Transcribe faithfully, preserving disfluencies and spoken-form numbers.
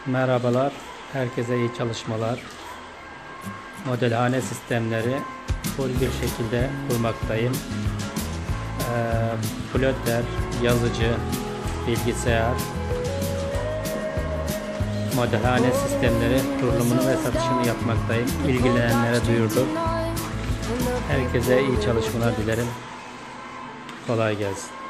Merhabalar, herkese iyi çalışmalar. Modelhane sistemleri full bir şekilde kurmaktayım. Ee, plotter, yazıcı, bilgisayar, modelhane sistemleri kurulumunu ve satışını yapmaktayım. İlgilenenlere duyurduk. Herkese iyi çalışmalar dilerim. Kolay gelsin.